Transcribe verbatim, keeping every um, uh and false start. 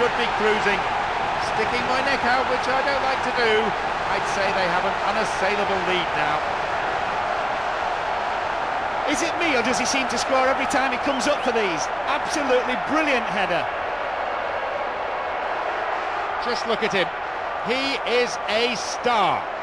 should be cruising. Sticking my neck out, which I don't like to do. I'd say they have an unassailable lead now. Is it me, or does he seem to score every time he comes up for these? Absolutely brilliant header. Just look at him. He is a star.